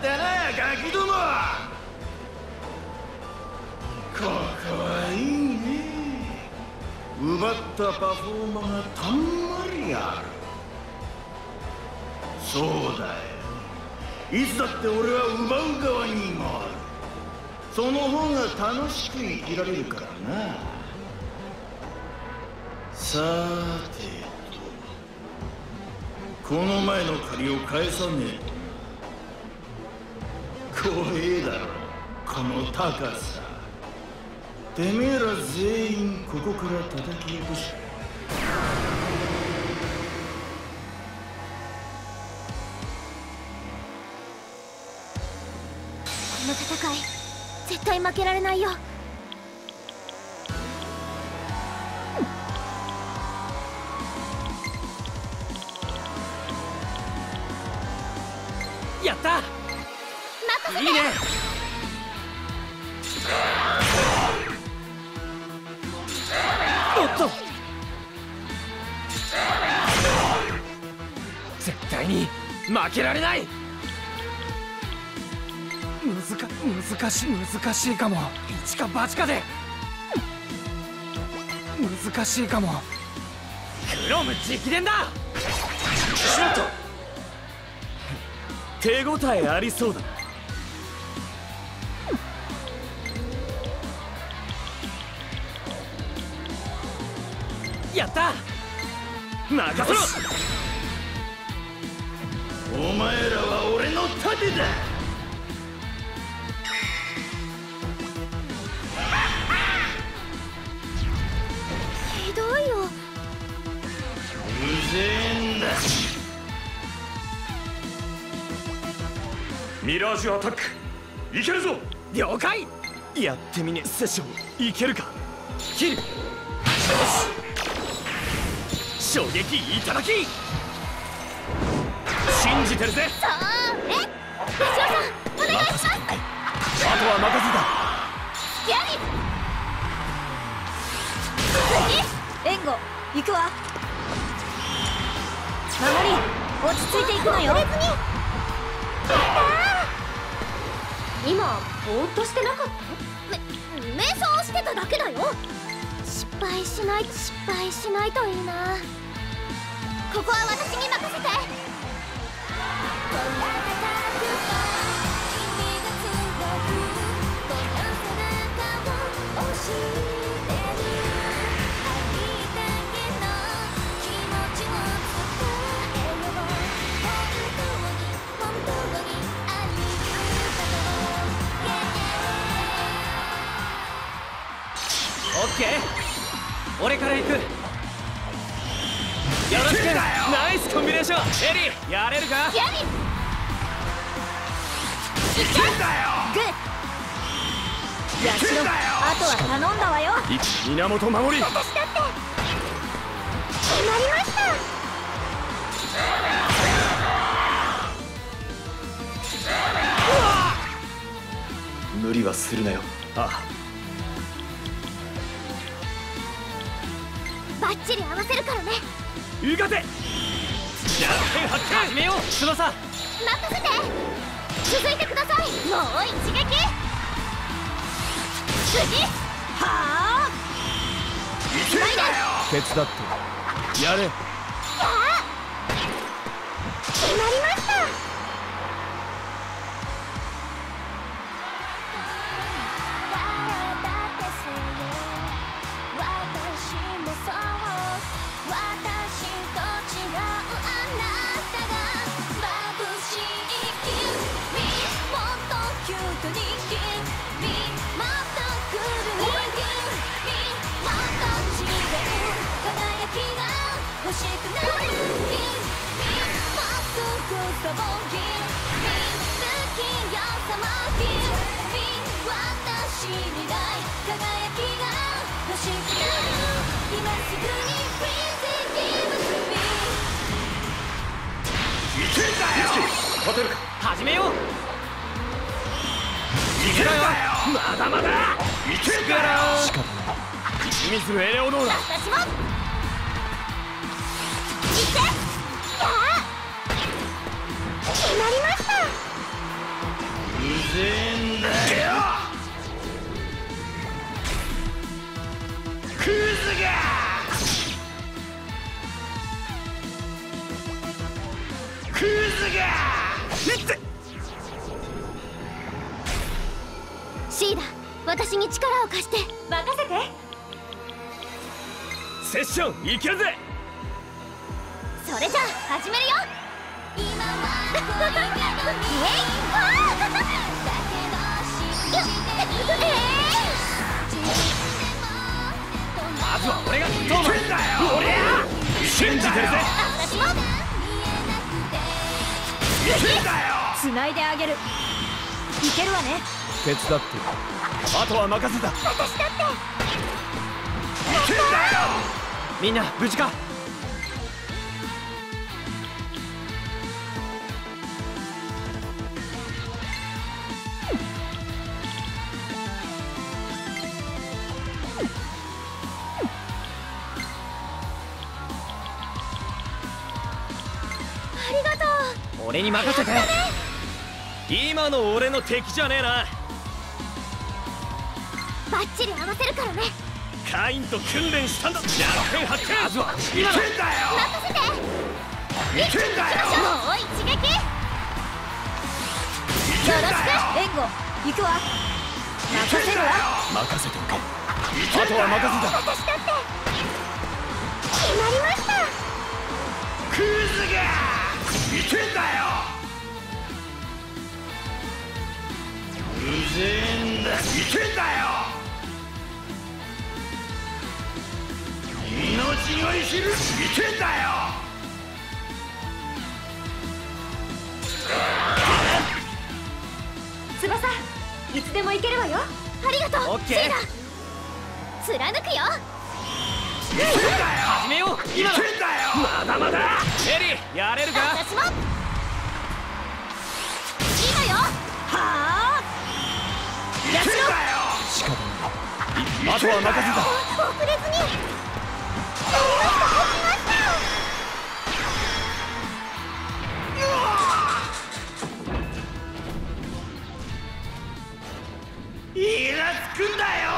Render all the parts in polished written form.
ったなガキども。ここはいいね。奪ったパフォーマがたんまりある。そうだよ、いつだって俺は奪う側に回る。その方が楽しく生きられるからな。さてと、この前の借りを返さねえと。怖えだろこの高さ。てめえら全員ここから叩き落とし。 この戦い絶対負けられないよ。 やった。 任せて。 いいね。おっと、絶対に負けられない。難しいかも。一か八かで難しいかも。クロム直伝だ。しまった。手応えありそうだ。やった。任せろ。 お前らは俺の盾だ。 ひどいよ。 うぜえんだ。 ミラージュアタックいけるぞ。了解。やってみねセッションいけるか。キル。よし、衝撃いただき。信じてるぜ。 さあね、手嶋さんお願いします。 あとは任せた。 ギャリ次援護行くわ。守り落ち着いていくのよ。今ぼーっとしてなかった？瞑想してただけだよ。失敗しないといいな。ここは私に任せて。 オッケー、俺から行く。よろしく。ナイスコンビネーション。エリーやれるか。 ギャリいけんだよ。グッ。やしろ。あとは頼んだわよ。 源守り。 私だって決まりました。 無理はするなよ。ああ、 バッチリ合わせるからね。 うがて。弱点発見。始めよう。翼任せて。続いてください。もう一撃。次。はあ。 いけんだよ。 手伝ってやれ。 決まりました。 ホテル始めよう。いけろよ。まだまだいけるから。仕方ない。清水エレオノーラ。 私も。いけ。決まりました。 シーダ、私に力を貸して。任せて。 セッションいけるぜ。 それじゃあ始めるよ。 まずは俺がトーマス。俺や信じてるぜ。 私もつないであげる。いけるわね。 手伝って、あとは任せた。 私だって。 みんな無事か。 ありがとう。 俺に任せて。今の俺の敵じゃねえな。 バッチリ合わせるからね。 カインと訓練したんだ。弱点発見。まずは今の。 任せて。一気に行きましょう。もう一撃。よろしく。援護行くわ。任せるわ。 任せておけ。あとは任せた。 私だって決まりました。 クズがいけんだよ。うぜえんだ。いけんだよ。命乞いする。いけんだよ。 翼、いつでも行けるわよ。ありがとう。 オッケー。 シーダ、貫くよ。 始めよう。今の。まだまだ。エリーやれるか。 私も今よ。はあ、やっしろ。 仕方ない。あとは任せた。 遅れずに。できました。 イラつくんだよ。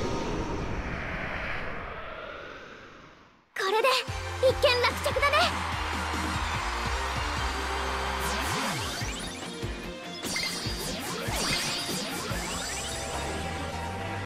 これで一件落着だね。